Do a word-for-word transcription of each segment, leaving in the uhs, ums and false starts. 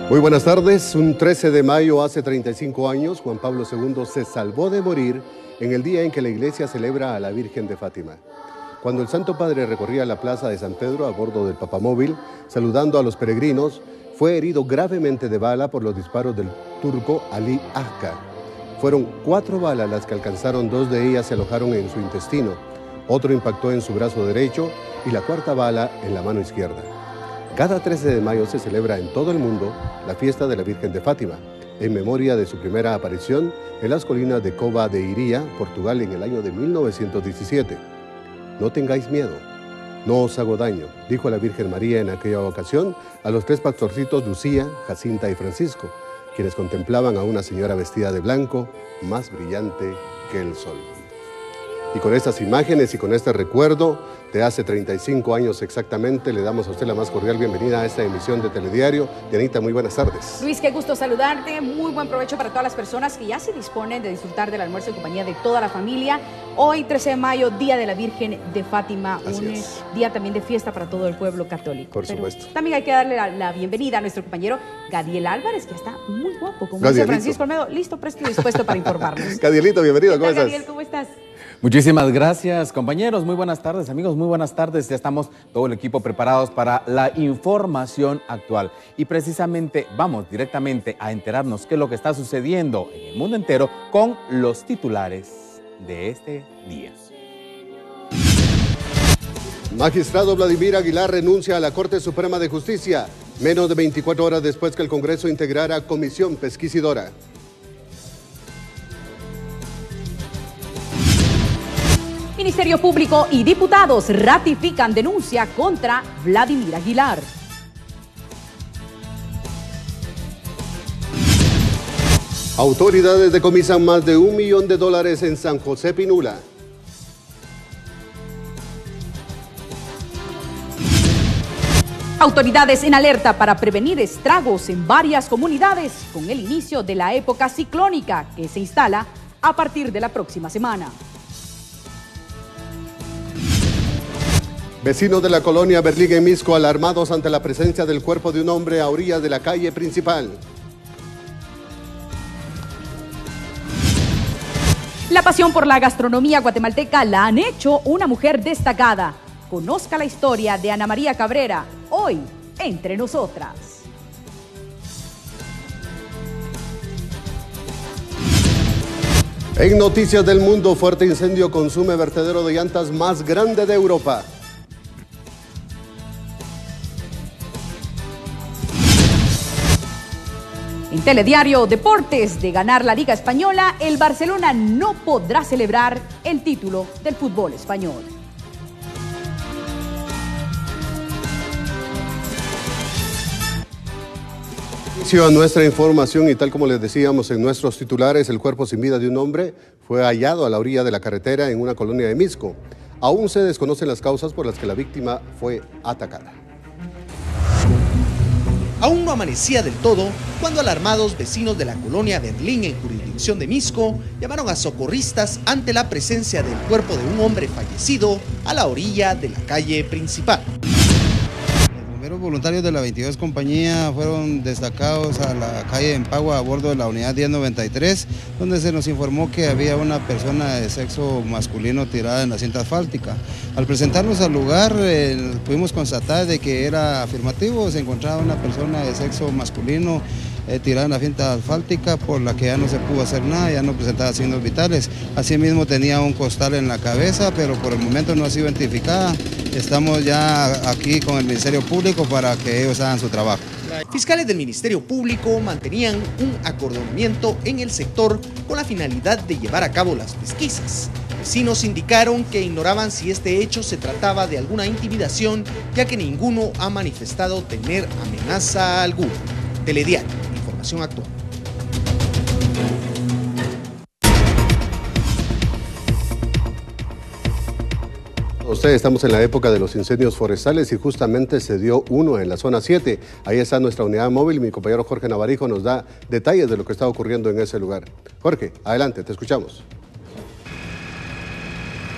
Muy buenas tardes. Un trece de mayo hace treinta y cinco años, Juan Pablo segundo se salvó de morir en el día en que la iglesia celebra a la Virgen de Fátima. Cuando el Santo Padre recorría la plaza de San Pedro a bordo del papamóvil, saludando a los peregrinos, fue herido gravemente de bala por los disparos del turco Ali Akka. Fueron cuatro balas las que alcanzaron, dos de ellas se alojaron en su intestino, otro impactó en su brazo derecho y la cuarta bala en la mano izquierda. Cada trece de mayo se celebra en todo el mundo la fiesta de la Virgen de Fátima, en memoria de su primera aparición en las colinas de Cova de Iría, Portugal, en el año de mil novecientos diecisiete. No tengáis miedo, no os hago daño, dijo la Virgen María en aquella ocasión a los tres pastorcitos Lucía, Jacinta y Francisco, quienes contemplaban a una señora vestida de blanco, más brillante que el sol. Y con estas imágenes y con este recuerdo de hace treinta y cinco años exactamente, le damos a usted la más cordial bienvenida a esta emisión de Telediario. Dianita, muy buenas tardes. Luis, qué gusto saludarte. Muy buen provecho para todas las personas que ya se disponen de disfrutar del almuerzo en compañía de toda la familia. Hoy, trece de mayo, Día de la Virgen de Fátima, Así un es. día también de fiesta para todo el pueblo católico. Por Pero supuesto. también hay que darle la, la bienvenida a nuestro compañero Gadiel Álvarez, que está muy guapo, como dice Gadielito. Francisco Olmedo, listo, presto y dispuesto para informarnos. Gadielito, bienvenido, ¿cómo ¿Qué tal, estás? Gadiel, ¿cómo estás? Muchísimas gracias, compañeros. Muy buenas tardes, amigos. Muy buenas tardes. Ya estamos todo el equipo preparados para la información actual. Y precisamente vamos directamente a enterarnos qué es lo que está sucediendo en el mundo entero con los titulares de este día. Magistrado Vladimir Aguilar renuncia a la Corte Suprema de Justicia, menos de veinticuatro horas después que el Congreso integrara comisión pesquisidora. Ministerio Público y diputados ratifican denuncia contra Vladimir Aguilar. Autoridades decomisan más de un millón de dólares en San José Pinula. Autoridades en alerta para prevenir estragos en varias comunidades con el inicio de la época ciclónica que se instala a partir de la próxima semana. Vecinos de la colonia Berlín en Misco alarmados ante la presencia del cuerpo de un hombre a orillas de la calle principal. La pasión por la gastronomía guatemalteca la han hecho una mujer destacada. Conozca la historia de Ana María Cabrera, hoy entre nosotras. En Noticias del Mundo, fuerte incendio consume vertedero de llantas más grande de Europa. En Telediario Deportes, de ganar la Liga Española, el Barcelona no podrá celebrar el título del fútbol español. Inicio a nuestra información y tal como les decíamos en nuestros titulares, el cuerpo sin vida de un hombre fue hallado a la orilla de la carretera en una colonia de Misco. Aún se desconocen las causas por las que la víctima fue atacada. Aún no amanecía del todo cuando alarmados vecinos de la colonia Berlín en jurisdicción de Misco llamaron a socorristas ante la presencia del cuerpo de un hombre fallecido a la orilla de la calle principal. Los bomberos voluntarios de la veintidós compañía fueron destacados a la calle Empagua a bordo de la unidad diez noventa y tres, donde se nos informó que había una persona de sexo masculino tirada en la cinta asfáltica. Al presentarnos al lugar, eh, pudimos constatar de que era afirmativo, se encontraba una persona de sexo masculino eh, tirada en la cinta asfáltica, por la que ya no se pudo hacer nada, ya no presentaba signos vitales. Asimismo tenía un costal en la cabeza, pero por el momento no ha sido identificada. Estamos ya aquí con el Ministerio Público para que ellos hagan su trabajo. Fiscales del Ministerio Público mantenían un acordonamiento en el sector con la finalidad de llevar a cabo las pesquisas. Vecinos indicaron que ignoraban si este hecho se trataba de alguna intimidación, ya que ninguno ha manifestado tener amenaza alguna. Telediario, información actual. Ustedes, estamos en la época de los incendios forestales y justamente se dio uno en la zona siete. Ahí está nuestra unidad móvil. Mi compañero Jorge Navarijo nos da detalles de lo que está ocurriendo en ese lugar. Jorge, adelante, te escuchamos.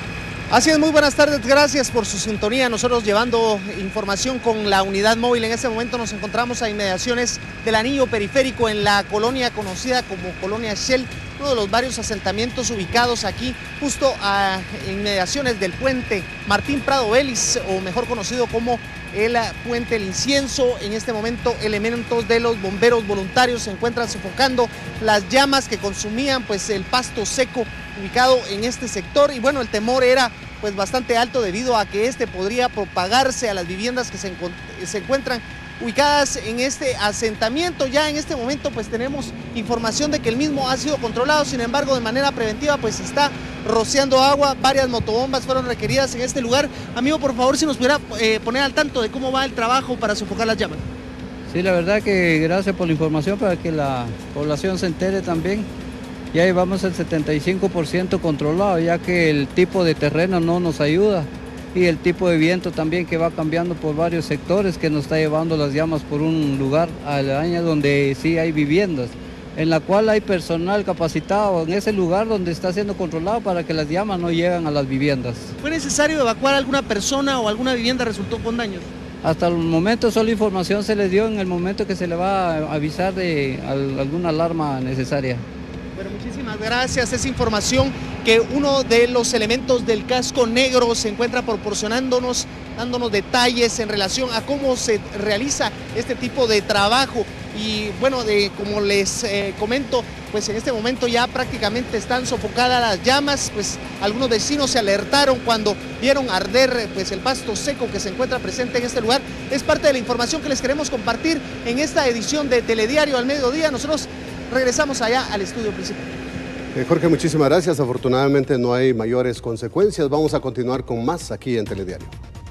Así es, muy buenas tardes, gracias por su sintonía. Nosotros llevando información con la unidad móvil. En este momento nos encontramos a inmediaciones del anillo periférico en la colonia conocida como Colonia Shell, uno de los varios asentamientos ubicados aquí justo a inmediaciones del puente Martín Prado Vélez, o mejor conocido como el puente El Incienso. En este momento elementos de los bomberos voluntarios se encuentran sofocando las llamas que consumían pues el pasto seco ubicado en este sector, y bueno, el temor era pues bastante alto debido a que este podría propagarse a las viviendas que se, encu se encuentran ubicadas en este asentamiento. Ya en este momento pues tenemos información de que el mismo ha sido controlado, sin embargo de manera preventiva pues está rociando agua, varias motobombas fueron requeridas en este lugar. Amigo, por favor, si nos pudiera eh, poner al tanto de cómo va el trabajo para sofocar las llamas. Sí, la verdad que gracias por la información para que la población se entere también. Ya llevamos el setenta y cinco por ciento controlado, ya que el tipo de terreno no nos ayuda y el tipo de viento también, que va cambiando por varios sectores, que nos está llevando las llamas por un lugar aledaño donde sí hay viviendas, en la cual hay personal capacitado en ese lugar donde está siendo controlado para que las llamas no lleguen a las viviendas. ¿Fue necesario evacuar alguna persona o alguna vivienda resultó con daños? Hasta el momento solo información se les dio en el momento que se le va a avisar de alguna alarma necesaria. Bueno, muchísimas gracias. Es información que uno de los elementos del casco negro se encuentra proporcionándonos, dándonos detalles en relación a cómo se realiza este tipo de trabajo. Y bueno, de, como les eh, comento, pues en este momento ya prácticamente están sofocadas las llamas. Pues algunos vecinos se alertaron cuando vieron arder pues el pasto seco que se encuentra presente en este lugar. Es parte de la información que les queremos compartir en esta edición de Telediario al Mediodía. Nosotros regresamos allá al estudio principal. Eh, Jorge, muchísimas gracias. Afortunadamente no hay mayores consecuencias. Vamos a continuar con más aquí en Telediario.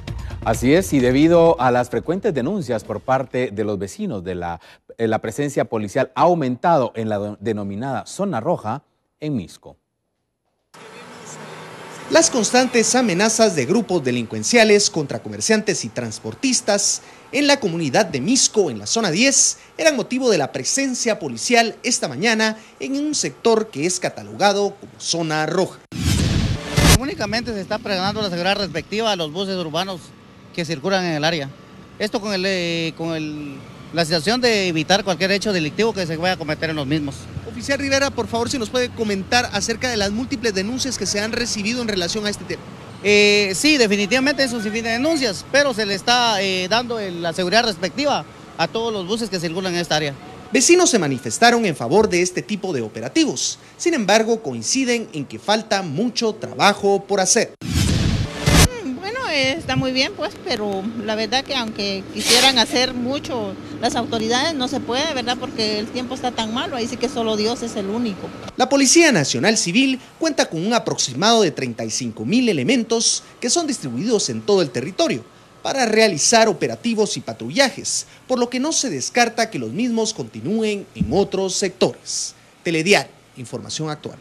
Así es, y debido a las frecuentes denuncias por parte de los vecinos de la, eh, la presencia policial ha aumentado en la denominada Zona Roja en Misco. Las constantes amenazas de grupos delincuenciales contra comerciantes y transportistas en la comunidad de Misco, en la zona diez, eran motivo de la presencia policial esta mañana en un sector que es catalogado como zona roja. Únicamente se está pregonando la seguridad respectiva a los buses urbanos que circulan en el área. Esto con, el, eh, con el, la situación de evitar cualquier hecho delictivo que se vaya a cometer en los mismos. Oficial Rivera, por favor, si nos puede comentar acerca de las múltiples denuncias que se han recibido en relación a este tema. Eh, sí, definitivamente eso sí tiene denuncias, pero se le está eh, dando el, la seguridad respectiva a todos los buses que circulan en esta área. Vecinos se manifestaron en favor de este tipo de operativos, sin embargo coinciden en que falta mucho trabajo por hacer. Bueno, está muy bien pues, pero la verdad que aunque quisieran hacer mucho las autoridades no se puede, ¿verdad? Porque el tiempo está tan malo, ahí sí que solo Dios es el único. La Policía Nacional Civil cuenta con un aproximado de treinta y cinco mil elementos que son distribuidos en todo el territorio para realizar operativos y patrullajes, por lo que no se descarta que los mismos continúen en otros sectores. Telediario, información actual.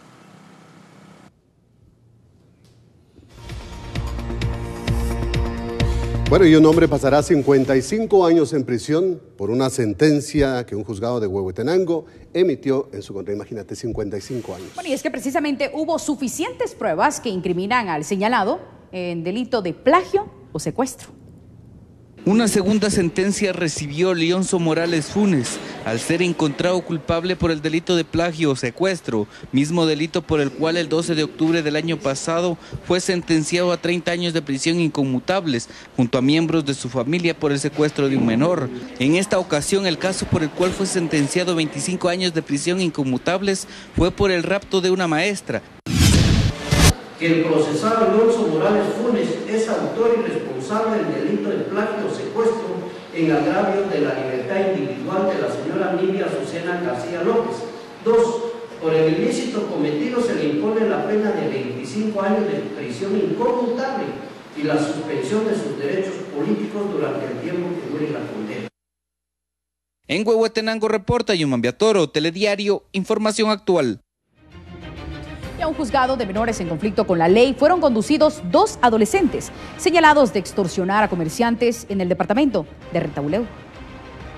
Bueno, y un hombre pasará cincuenta y cinco años en prisión por una sentencia que un juzgado de Huehuetenango emitió en su contra. Imagínate, cincuenta y cinco años. Bueno, y es que precisamente hubo suficientes pruebas que incriminan al señalado en delito de plagio o secuestro. Una segunda sentencia recibió Leonzo Morales Funes al ser encontrado culpable por el delito de plagio o secuestro, mismo delito por el cual el doce de octubre del año pasado fue sentenciado a treinta años de prisión inconmutables junto a miembros de su familia por el secuestro de un menor. En esta ocasión el caso por el cual fue sentenciado a veinticinco años de prisión inconmutables fue por el rapto de una maestra. Que el procesado Leonzo Morales Funes es autor y responsable del delito de plagio o secuestro en agravio de la libertad individual de la señora Nidia Azucena García López. Dos, por el ilícito cometido se le impone la pena de veinticinco años de prisión inconmutable y la suspensión de sus derechos políticos durante el tiempo que dure la condena. En Huehuetenango reporta Yuman Viatoro, Telediario, información actual. Y a un juzgado de menores en conflicto con la ley fueron conducidos dos adolescentes señalados de extorsionar a comerciantes en el departamento de Retauleu.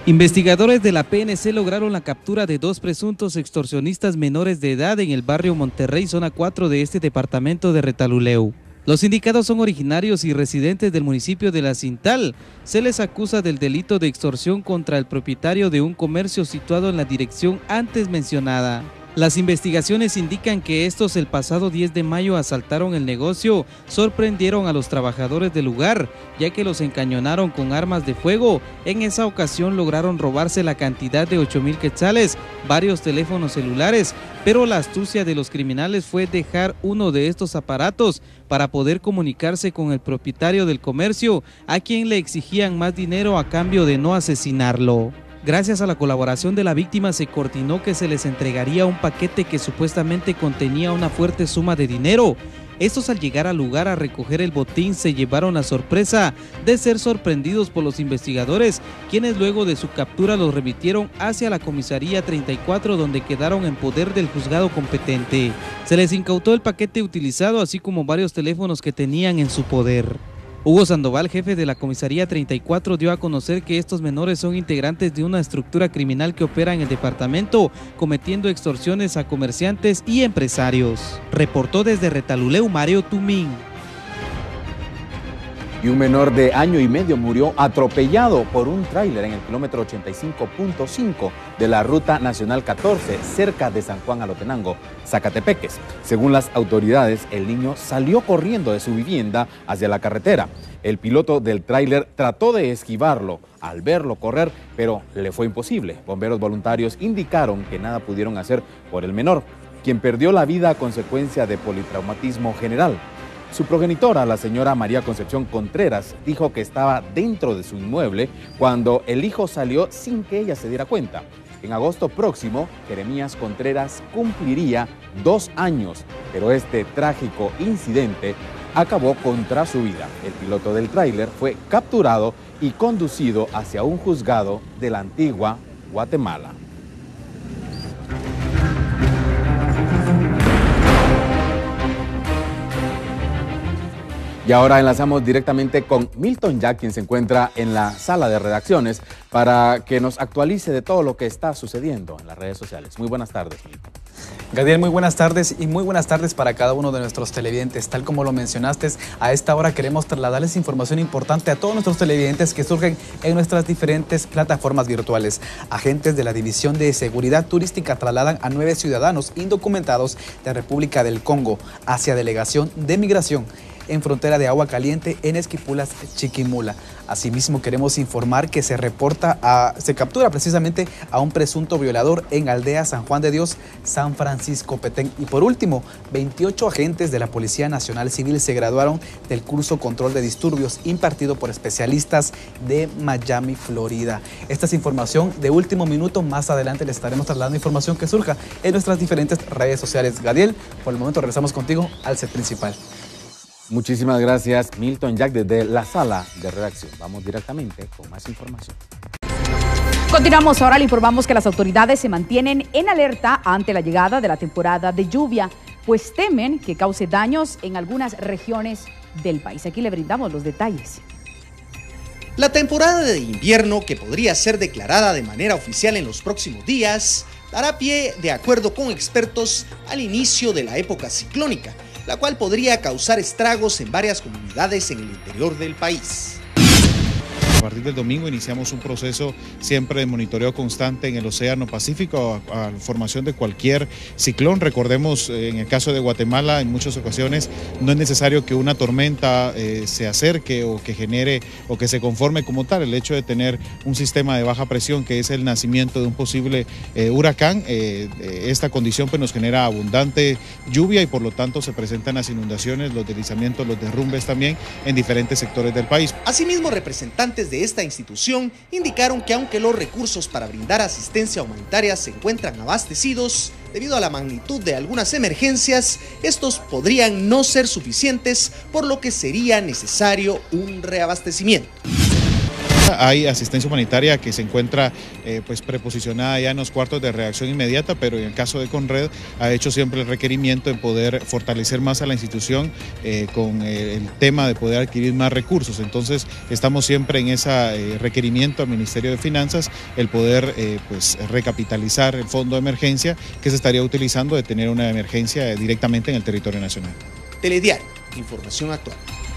Investigadores de la P N C lograron la captura de dos presuntos extorsionistas menores de edad en el barrio Monterrey, zona cuatro de este departamento de Retalhuleu. Los indicados son originarios y residentes del municipio de La Cintal. Se les acusa del delito de extorsión contra el propietario de un comercio situado en la dirección antes mencionada. Las investigaciones indican que estos el pasado diez de mayo asaltaron el negocio, sorprendieron a los trabajadores del lugar, ya que los encañonaron con armas de fuego. En esa ocasión lograron robarse la cantidad de ocho mil quetzales, varios teléfonos celulares, pero la astucia de los criminales fue dejar uno de estos aparatos para poder comunicarse con el propietario del comercio, a quien le exigían más dinero a cambio de no asesinarlo. Gracias a la colaboración de la víctima se coordinó que se les entregaría un paquete que supuestamente contenía una fuerte suma de dinero. Estos al llegar al lugar a recoger el botín se llevaron la sorpresa de ser sorprendidos por los investigadores, quienes luego de su captura los remitieron hacia la comisaría treinta y cuatro, donde quedaron en poder del juzgado competente. Se les incautó el paquete utilizado así como varios teléfonos que tenían en su poder. Hugo Sandoval, jefe de la comisaría treinta y cuatro, dio a conocer que estos menores son integrantes de una estructura criminal que opera en el departamento, cometiendo extorsiones a comerciantes y empresarios. Reportó desde Retalhuleu Mario Tumín. Y un menor de año y medio murió atropellado por un tráiler en el kilómetro ochenta y cinco punto cinco de la Ruta Nacional catorce, cerca de San Juan Alotenango, Zacatepeques. Según las autoridades, el niño salió corriendo de su vivienda hacia la carretera. El piloto del tráiler trató de esquivarlo al verlo correr, pero le fue imposible. Bomberos voluntarios indicaron que nada pudieron hacer por el menor, quien perdió la vida a consecuencia de politraumatismo general. Su progenitora, la señora María Concepción Contreras, dijo que estaba dentro de su inmueble cuando el hijo salió sin que ella se diera cuenta. En agosto próximo, Jeremías Contreras cumpliría dos años, pero este trágico incidente acabó contra su vida. El piloto del tráiler fue capturado y conducido hacia un juzgado de la antigua Guatemala. Y ahora enlazamos directamente con Milton Jack, quien se encuentra en la sala de redacciones, para que nos actualice de todo lo que está sucediendo en las redes sociales. Muy buenas tardes, Milton. Gadiel, muy buenas tardes y muy buenas tardes para cada uno de nuestros televidentes. Tal como lo mencionaste, a esta hora queremos trasladarles información importante a todos nuestros televidentes que surgen en nuestras diferentes plataformas virtuales. Agentes de la División de Seguridad Turística trasladan a nueve ciudadanos indocumentados de República del Congo hacia Delegación de Migración en frontera de Agua Caliente en Esquipulas, Chiquimula. Asimismo, queremos informar que se reporta, a, se captura precisamente a un presunto violador en Aldea San Juan de Dios, San Francisco Petén. Y por último, veintiocho agentes de la Policía Nacional Civil se graduaron del curso Control de Disturbios impartido por especialistas de Miami, Florida. Esta es información de último minuto. Más adelante les estaremos trasladando información que surja en nuestras diferentes redes sociales. Gadiel, por el momento regresamos contigo al set principal. Muchísimas gracias, Milton Jack, desde la sala de redacción. Vamos directamente con más información. Continuamos, ahora le informamos que las autoridades se mantienen en alerta ante la llegada de la temporada de lluvia, pues temen que cause daños en algunas regiones del país. Aquí le brindamos los detalles. La temporada de invierno, que podría ser declarada de manera oficial en los próximos días, dará pie, de acuerdo con expertos, al inicio de la época ciclónica, la cual podría causar estragos en varias comunidades en el interior del país. A partir del domingo iniciamos un proceso siempre de monitoreo constante en el Océano Pacífico a, a formación de cualquier ciclón. Recordemos, eh, en el caso de Guatemala, en muchas ocasiones no es necesario que una tormenta eh, se acerque o que genere o que se conforme como tal. El hecho de tener un sistema de baja presión, que es el nacimiento de un posible eh, huracán, eh, esta condición pues, nos genera abundante lluvia y por lo tanto se presentan las inundaciones, los deslizamientos, los derrumbes también en diferentes sectores del país. Asimismo, representantes de esta institución indicaron que aunque los recursos para brindar asistencia humanitaria se encuentran abastecidos, debido a la magnitud de algunas emergencias, estos podrían no ser suficientes, por lo que sería necesario un reabastecimiento. Hay asistencia humanitaria que se encuentra eh, pues preposicionada ya en los cuartos de reacción inmediata, pero en el caso de Conred ha hecho siempre el requerimiento en poder fortalecer más a la institución eh, con eh, el tema de poder adquirir más recursos. Entonces estamos siempre en ese eh, requerimiento al Ministerio de Finanzas, el poder eh, pues recapitalizar el fondo de emergencia que se estaría utilizando de tener una emergencia eh, directamente en el territorio nacional. Telediario, información actual.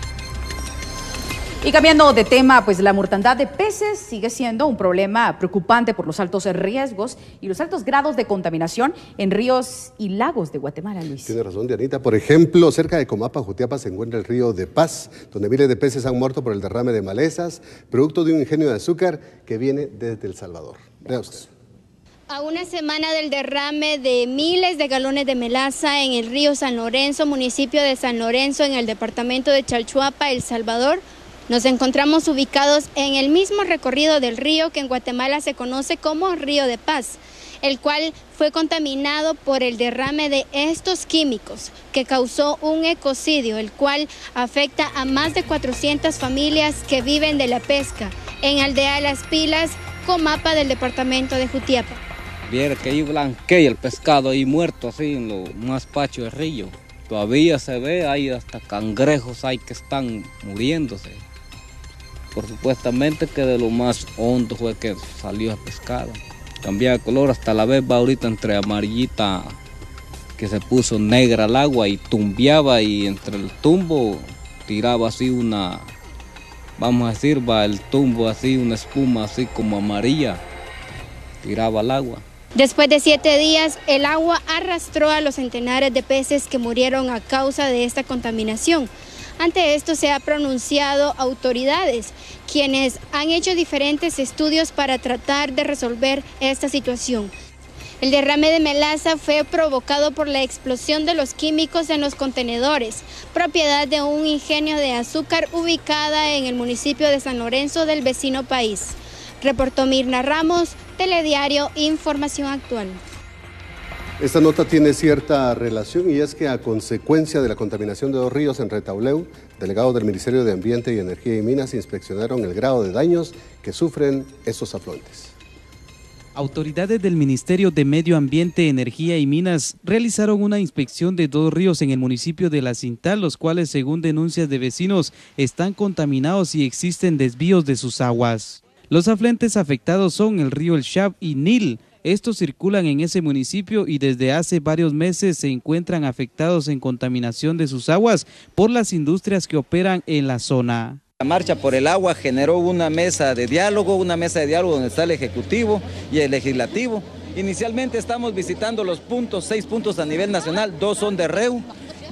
Y cambiando de tema, pues la mortandad de peces sigue siendo un problema preocupante por los altos riesgos y los altos grados de contaminación en ríos y lagos de Guatemala, Luis. Tiene razón, Dianita. Por ejemplo, cerca de Comapa, Jutiapa, se encuentra el río de Paz, donde miles de peces han muerto por el derrame de malezas, producto de un ingenio de azúcar que viene desde El Salvador. Vea usted. A una semana del derrame de miles de galones de melaza en el río San Lorenzo, municipio de San Lorenzo, en el departamento de Chalchuapa, El Salvador, nos encontramos ubicados en el mismo recorrido del río que en Guatemala se conoce como Río de Paz, el cual fue contaminado por el derrame de estos químicos que causó un ecocidio, el cual afecta a más de cuatrocientas familias que viven de la pesca en Aldea Las Pilas, Comapa del departamento de Jutiapa. Viera que ahí blanquea el pescado ahí muerto así en lo más pacho del río. Todavía se ve, hay hasta cangrejos hay que están muriéndose. Por supuestamente que de lo más hondo fue que salió el pescado. Cambiaba de color, hasta la vez va ahorita entre amarillita, que se puso negra el agua y tumbiaba, y entre el tumbo tiraba así una, vamos a decir, va el tumbo así, una espuma así como amarilla, tiraba el agua. Después de siete días, el agua arrastró a los centenares de peces que murieron a causa de esta contaminación. Ante esto se ha pronunciado autoridades, quienes han hecho diferentes estudios para tratar de resolver esta situación. El derrame de melaza fue provocado por la explosión de los químicos en los contenedores, propiedad de un ingenio de azúcar ubicada en el municipio de San Lorenzo del vecino país. Reportó Mirna Ramos, Telediario, Información Actual. Esta nota tiene cierta relación, y es que a consecuencia de la contaminación de dos ríos en Retauleu, delegados del Ministerio de Ambiente y Energía y Minas inspeccionaron el grado de daños que sufren estos afluentes. Autoridades del Ministerio de Medio Ambiente, Energía y Minas realizaron una inspección de dos ríos en el municipio de La Cintal, los cuales, según denuncias de vecinos, están contaminados y existen desvíos de sus aguas. Los afluentes afectados son el río El Chab y Nil. Estos circulan en ese municipio y desde hace varios meses se encuentran afectados en contaminación de sus aguas por las industrias que operan en la zona. La marcha por el agua generó una mesa de diálogo, una mesa de diálogo donde está el Ejecutivo y el Legislativo. Inicialmente estamos visitando los puntos, seis puntos a nivel nacional, dos son de Reu,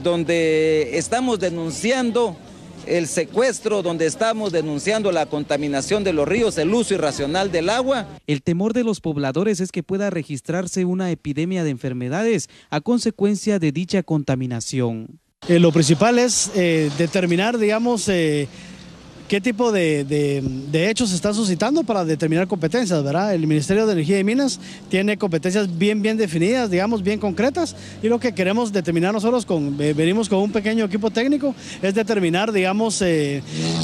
donde estamos denunciando el secuestro, donde estamos denunciando la contaminación de los ríos, el uso irracional del agua. El temor de los pobladores es que pueda registrarse una epidemia de enfermedades a consecuencia de dicha contaminación. Eh, lo principal es eh, determinar, digamos, eh, qué tipo de, de, de hechos se están suscitando para determinar competencias, ¿verdad? El Ministerio de Energía y Minas tiene competencias bien, bien definidas, digamos, bien concretas, y lo que queremos determinar nosotros, con, eh, venimos con un pequeño equipo técnico, es determinar, digamos, eh,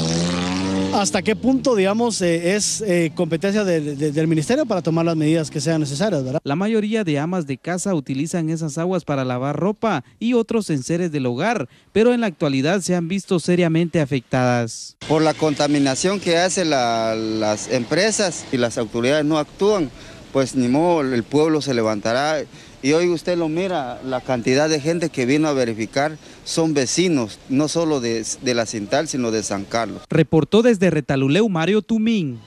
hasta qué punto, digamos, eh, es eh, competencia de, de, del Ministerio para tomar las medidas que sean necesarias, ¿verdad? La mayoría de amas de casa utilizan esas aguas para lavar ropa y otros enseres del hogar, pero en la actualidad se han visto seriamente afectadas. Por la contaminación que hacen la, las empresas y las autoridades no actúan, pues ni modo, el pueblo se levantará. Y hoy usted lo mira, la cantidad de gente que vino a verificar son vecinos, no solo de, de La Cintal, sino de San Carlos. Reportó desde Retaluleu Mario Tumín.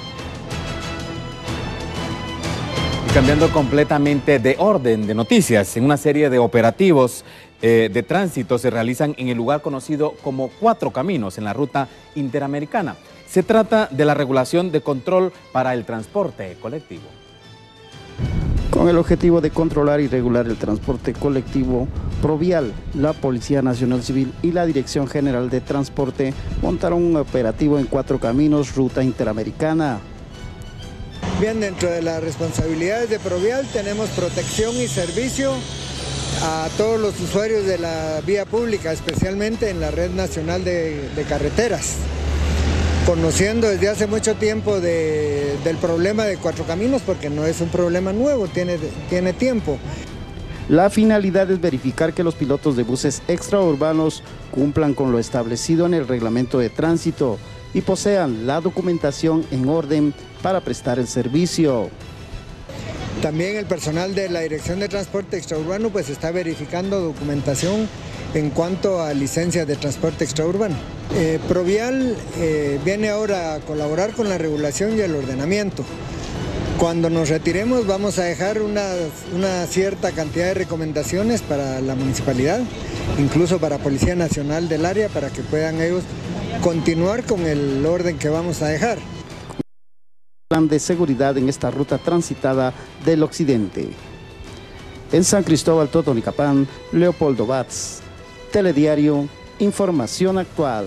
Y cambiando completamente de orden de noticias, en una serie de operativos eh, de tránsito se realizan en el lugar conocido como Cuatro Caminos, en la ruta interamericana. Se trata de la regulación de control para el transporte colectivo. Con el objetivo de controlar y regular el transporte colectivo provial, la Policía Nacional Civil y la Dirección General de Transporte montaron un operativo en Cuatro Caminos, ruta interamericana. Bien, dentro de las responsabilidades de Provial tenemos protección y servicio a todos los usuarios de la vía pública, especialmente en la red nacional de, de carreteras. conociendo desde hace mucho tiempo de, del problema de Cuatro Caminos, porque no es un problema nuevo, tiene, tiene tiempo. La finalidad es verificar que los pilotos de buses extraurbanos cumplan con lo establecido en el reglamento de tránsito y posean la documentación en orden para prestar el servicio. También el personal de la Dirección de Transporte Extraurbano pues está verificando documentación en cuanto a licencias de transporte extraurbano. Eh, Provial eh, viene ahora a colaborar con la regulación y el ordenamiento. Cuando nos retiremos vamos a dejar una, una cierta cantidad de recomendaciones para la municipalidad, incluso para Policía Nacional del área, para que puedan ellos continuar con el orden que vamos a dejar. Plan de seguridad en esta ruta transitada del occidente. En San Cristóbal, Totonicapán, Leopoldo Batz, Telediario, Información Actual.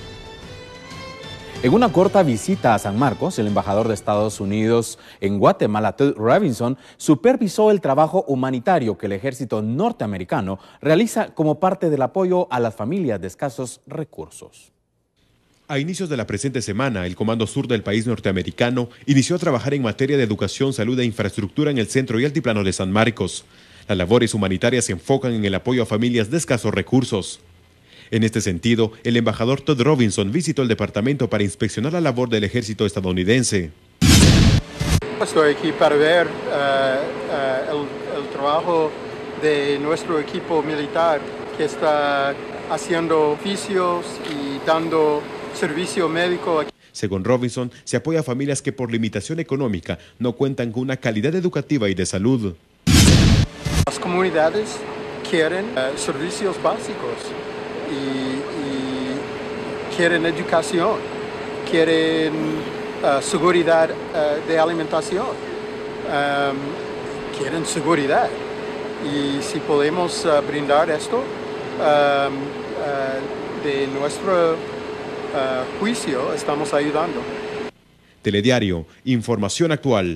En una corta visita a San Marcos, el embajador de Estados Unidos en Guatemala, Ted Robinson, supervisó el trabajo humanitario que el ejército norteamericano realiza como parte del apoyo a las familias de escasos recursos. A inicios de la presente semana, el Comando Sur del país norteamericano inició a trabajar en materia de educación, salud e infraestructura en el centro y altiplano de San Marcos. Las labores humanitarias se enfocan en el apoyo a familias de escasos recursos. En este sentido, el embajador Ted Robinson visitó el departamento para inspeccionar la labor del ejército estadounidense. Estoy aquí para ver uh, uh, el, el trabajo de nuestro equipo militar que está haciendo oficios y dando servicio médico aquí. Según Robinson, se apoya a familias que por limitación económica no cuentan con una calidad educativa y de salud. Las comunidades quieren uh, servicios básicos y, y quieren educación, quieren uh, seguridad uh, de alimentación, um, quieren seguridad. Y si podemos uh, brindar esto um, uh, de nuestro uh, juicio, estamos ayudando. Telediario, Información Actual.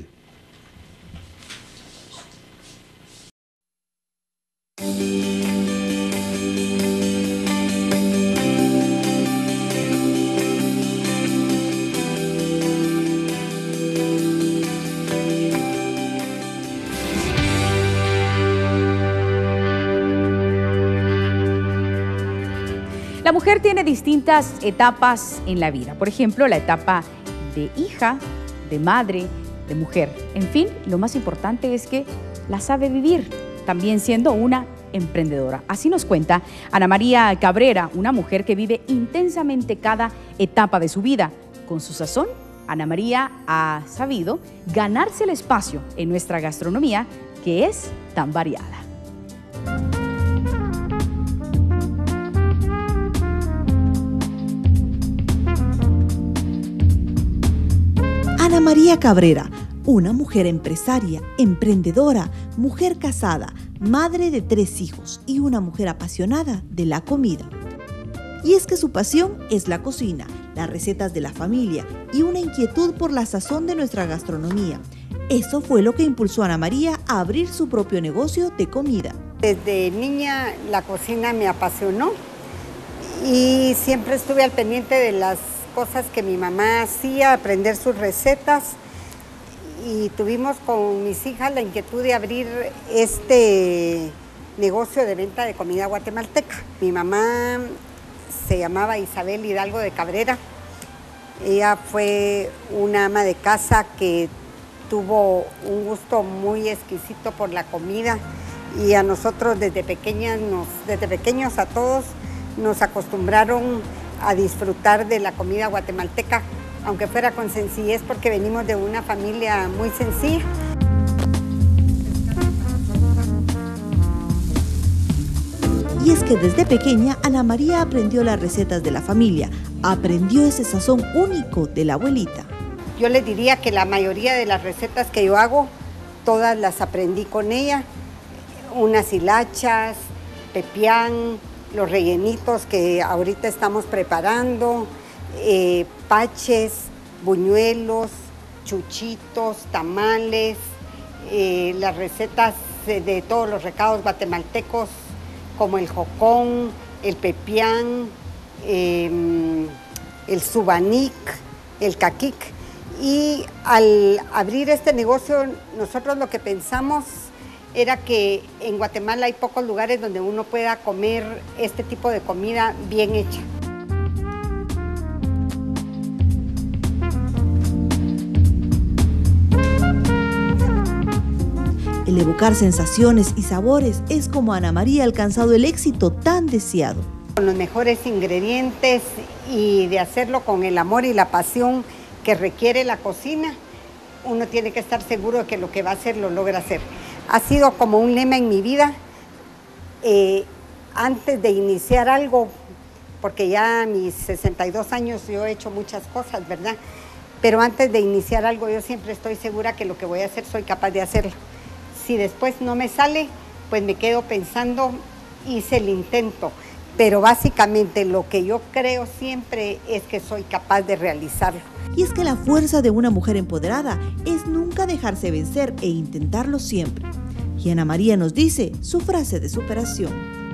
La mujer tiene distintas etapas en la vida. Por ejemplo, la etapa de hija, de madre, de mujer. En fin, lo más importante es que la sabe vivir, también siendo una emprendedora. Así nos cuenta Ana María Cabrera, una mujer que vive intensamente cada etapa de su vida. Con su sazón, Ana María ha sabido ganarse el espacio en nuestra gastronomía, que es tan variada. Ana María Cabrera, una mujer empresaria, emprendedora, mujer casada, madre de tres hijos y una mujer apasionada de la comida. Y es que su pasión es la cocina, las recetas de la familia y una inquietud por la sazón de nuestra gastronomía. Eso fue lo que impulsó a Ana María a abrir su propio negocio de comida. Desde niña la cocina me apasionó y siempre estuve al pendiente de las cosas que mi mamá hacía, aprender sus recetas, y tuvimos con mis hijas la inquietud de abrir este negocio de venta de comida guatemalteca. Mi mamá se llamaba Isabel Hidalgo de Cabrera. Ella fue una ama de casa que tuvo un gusto muy exquisito por la comida, y a nosotros desde pequeñas, nos, desde pequeños a todos nos acostumbraron a disfrutar de la comida guatemalteca, aunque fuera con sencillez, porque venimos de una familia muy sencilla. Y es que desde pequeña Ana María aprendió las recetas de la familia, aprendió ese sazón único de la abuelita. Yo les diría que la mayoría de las recetas que yo hago, todas las aprendí con ella. Unas hilachas, pepián, los rellenitos que ahorita estamos preparando, eh, paches, buñuelos, chuchitos, tamales, eh, las recetas de, de todos los recados guatemaltecos, como el jocón, el pepián, eh, el subanic, el caquic. Y al abrir este negocio, nosotros lo que pensamos era que en Guatemala hay pocos lugares donde uno pueda comer este tipo de comida bien hecha. El evocar sensaciones y sabores es como Ana María ha alcanzado el éxito tan deseado. Con los mejores ingredientes y de hacerlo con el amor y la pasión que requiere la cocina, uno tiene que estar seguro de que lo que va a hacer lo logra hacer. Ha sido como un lema en mi vida, eh, antes de iniciar algo, porque ya a mis sesenta y dos años yo he hecho muchas cosas, ¿verdad? Pero antes de iniciar algo yo siempre estoy segura que lo que voy a hacer soy capaz de hacerlo. Si después no me sale, pues me quedo pensando, hice el intento. Pero básicamente lo que yo creo siempre es que soy capaz de realizarlo. Y es que la fuerza de una mujer empoderada es nunca dejarse vencer e intentarlo siempre. Y Ana María nos dice su frase de superación.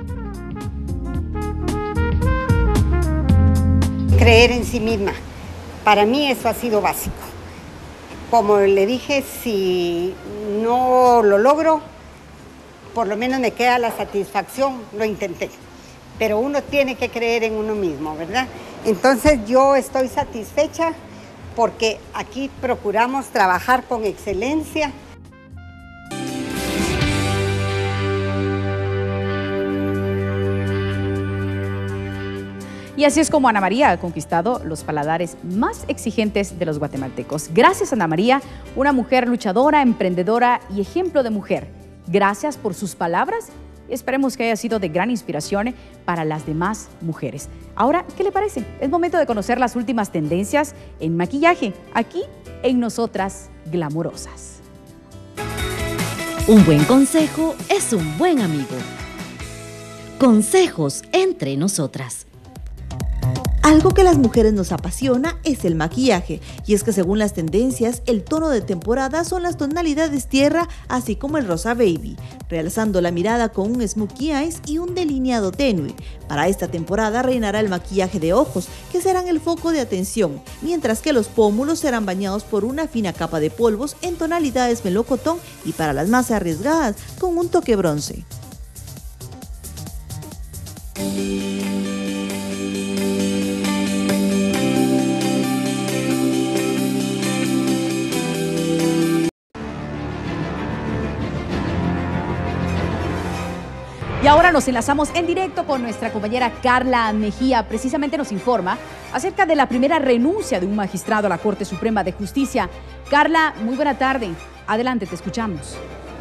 Creer en sí misma. Para mí eso ha sido básico. Como le dije, si no lo logro, por lo menos me queda la satisfacción, lo intenté. Pero uno tiene que creer en uno mismo, ¿verdad? Entonces yo estoy satisfecha porque aquí procuramos trabajar con excelencia. Y así es como Ana María ha conquistado los paladares más exigentes de los guatemaltecos. Gracias, Ana María, una mujer luchadora, emprendedora y ejemplo de mujer. Gracias por sus palabras. Esperemos que haya sido de gran inspiración para las demás mujeres. Ahora, ¿qué le parece? Es momento de conocer las últimas tendencias en maquillaje, aquí en Nosotras Glamorosas. Un buen consejo es un buen amigo. Consejos entre nosotras. Algo que a las mujeres nos apasiona es el maquillaje, y es que según las tendencias, el tono de temporada son las tonalidades tierra, así como el rosa baby, realzando la mirada con un smokey eyes y un delineado tenue. Para esta temporada reinará el maquillaje de ojos, que serán el foco de atención, mientras que los pómulos serán bañados por una fina capa de polvos en tonalidades melocotón y para las más arriesgadas, con un toque bronce. Y ahora nos enlazamos en directo con nuestra compañera Carla Mejía. Precisamente nos informa acerca de la primera renuncia de un magistrado a la Corte Suprema de Justicia. Carla, muy buena tarde. Adelante, te escuchamos.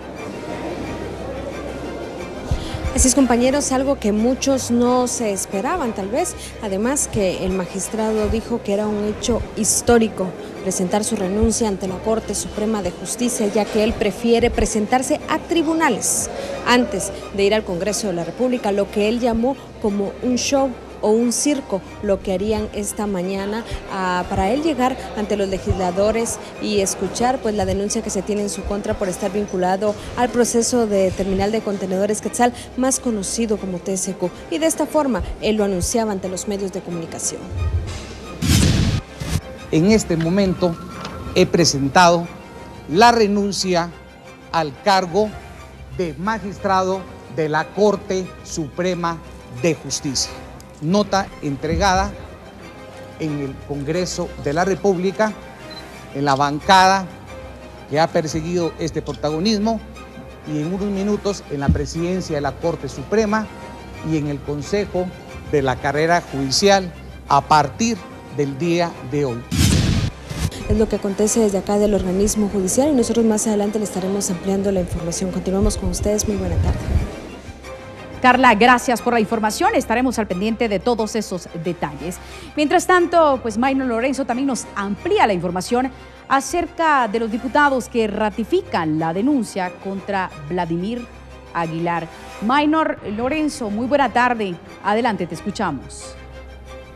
Así es, compañeros, algo que muchos no se esperaban tal vez, además que el magistrado dijo que era un hecho histórico presentar su renuncia ante la Corte Suprema de Justicia, ya que él prefiere presentarse a tribunales antes de ir al Congreso de la República, lo que él llamó como un show o un circo, lo que harían esta mañana uh, para él llegar ante los legisladores y escuchar pues la denuncia que se tiene en su contra por estar vinculado al proceso de terminal de contenedores Quetzal, más conocido como T S Q, y de esta forma él lo anunciaba ante los medios de comunicación. En este momento he presentado la renuncia al cargo de magistrado de la Corte Suprema de Justicia. Nota entregada en el Congreso de la República, en la bancada que ha perseguido este protagonismo, y en unos minutos en la presidencia de la Corte Suprema y en el Consejo de la Carrera Judicial a partir del día de hoy. Es lo que acontece desde acá del organismo judicial y nosotros más adelante le estaremos ampliando la información. Continuamos con ustedes, muy buena tarde. Carla, gracias por la información. Estaremos al pendiente de todos esos detalles. Mientras tanto, pues Maynor Lorenzo también nos amplía la información acerca de los diputados que ratifican la denuncia contra Vladimir Aguilar. Maynor Lorenzo, muy buena tarde. Adelante, te escuchamos.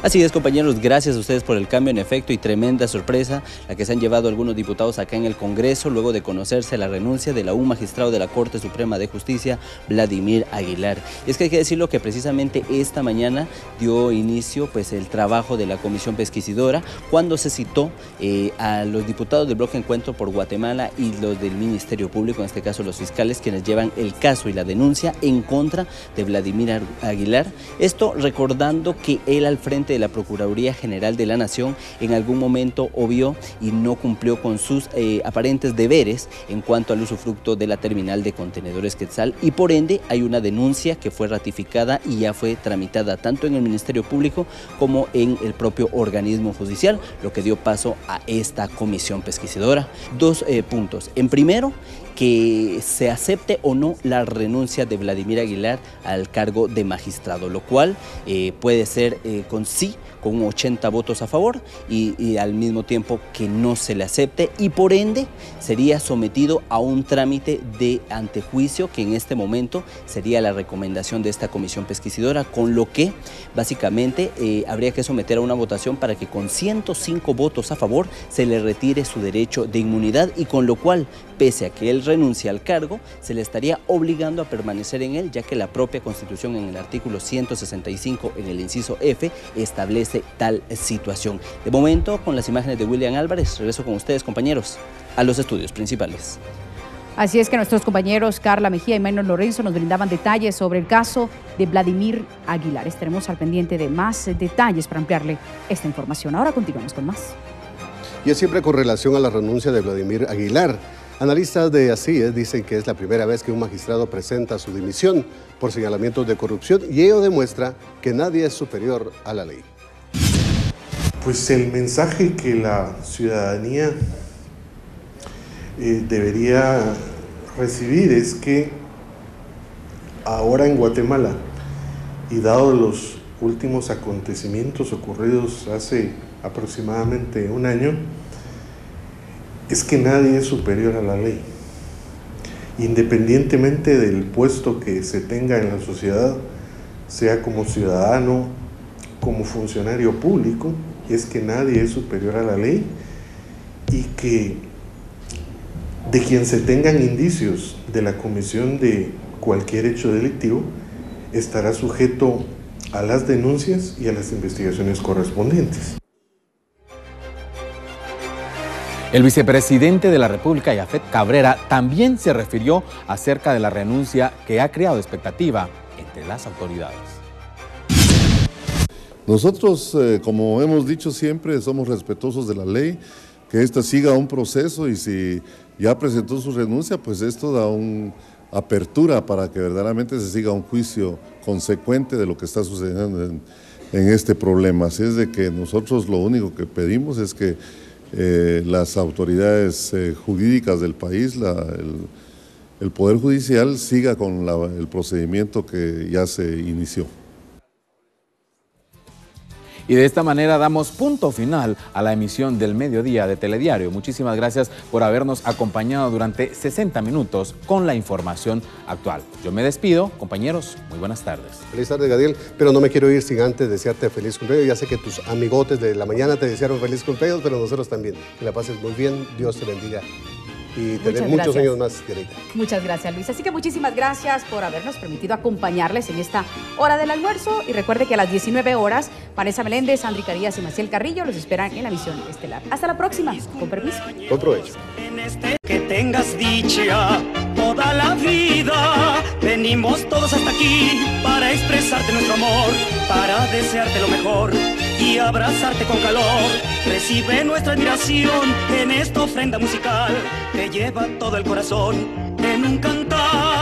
Así es, compañeros, gracias a ustedes por el cambio en efecto y tremenda sorpresa la que se han llevado algunos diputados acá en el Congreso luego de conocerse la renuncia de la un magistrado de la Corte Suprema de Justicia, Vladimir Aguilar. Y es que hay que decirlo que precisamente esta mañana dio inicio pues el trabajo de la comisión pesquisidora cuando se citó eh, a los diputados del Bloque Encuentro por Guatemala y los del Ministerio Público, en este caso los fiscales, quienes llevan el caso y la denuncia en contra de Vladimir Aguilar. Esto recordando que él al frente de la Procuraduría General de la Nación en algún momento obvió y no cumplió con sus eh, aparentes deberes en cuanto al usufructo de la terminal de contenedores Quetzal, y por ende hay una denuncia que fue ratificada y ya fue tramitada tanto en el Ministerio Público como en el propio organismo judicial, lo que dio paso a esta comisión pesquisidora. Dos eh, puntos. En primero, que se acepte o no la renuncia de Vladimir Aguilar al cargo de magistrado, lo cual eh, puede ser eh, con sí, con ochenta votos a favor y, y al mismo tiempo que no se le acepte, y por ende sería sometido a un trámite de antejuicio que en este momento sería la recomendación de esta comisión pesquisidora, con lo que básicamente eh, habría que someter a una votación para que con ciento cinco votos a favor se le retire su derecho de inmunidad, y con lo cual, pese a que él renuncia al cargo, se le estaría obligando a permanecer en él, ya que la propia Constitución en el artículo ciento sesenta y cinco en el inciso F establece tal situación. De momento, con las imágenes de William Álvarez, regreso con ustedes, compañeros, a los estudios principales. Así es que nuestros compañeros Carla Mejía y Maynor Lorenzo nos brindaban detalles sobre el caso de Vladimir Aguilar. Estaremos al pendiente de más detalles para ampliarle esta información. Ahora continuamos con más. Y es siempre con relación a la renuncia de Vladimir Aguilar. Analistas de ASIES dicen que es la primera vez que un magistrado presenta su dimisión por señalamientos de corrupción, y ello demuestra que nadie es superior a la ley. Pues el mensaje que la ciudadanía eh, debería recibir es que ahora en Guatemala, y dado los últimos acontecimientos ocurridos hace aproximadamente un año, es que nadie es superior a la ley. Independientemente del puesto que se tenga en la sociedad, sea como ciudadano, como funcionario público, es que nadie es superior a la ley, y que de quien se tengan indicios de la comisión de cualquier hecho delictivo, estará sujeto a las denuncias y a las investigaciones correspondientes. El vicepresidente de la República, Yafet Cabrera, también se refirió acerca de la renuncia que ha creado expectativa entre las autoridades. Nosotros, eh, como hemos dicho siempre, somos respetuosos de la ley, que ésta siga un proceso, y si ya presentó su renuncia, pues esto da una apertura para que verdaderamente se siga un juicio consecuente de lo que está sucediendo en, en este problema. Así es de que nosotros lo único que pedimos es que Eh, las autoridades eh, jurídicas del país, la, el, el Poder Judicial, siga con la, el procedimiento que ya se inició. Y de esta manera damos punto final a la emisión del mediodía de Telediario. Muchísimas gracias por habernos acompañado durante sesenta minutos con la información actual. Yo me despido, compañeros, muy buenas tardes. Feliz tarde, Gadiel, pero no me quiero ir sin antes desearte feliz cumpleaños. Ya sé que tus amigotes de la mañana te desearon feliz cumpleaños, pero nosotros también. Que la pases muy bien, Dios te bendiga y tener Muchas muchos gracias. años más, Dianita. Muchas gracias, Luis. Así que muchísimas gracias por habernos permitido acompañarles en esta hora del almuerzo. Y recuerde que a las diecinueve horas, Vanessa Meléndez, Andri Carías y Maciel Carrillo los esperan en la misión estelar. Hasta la próxima. Con permiso. Con provecho. Que tengas dicha toda la vida. Venimos todos hasta aquí para expresarte nuestro amor, para desearte lo mejor y abrazarte con calor. Recibe nuestra admiración en esta ofrenda musical que lleva todo el corazón en un cantar.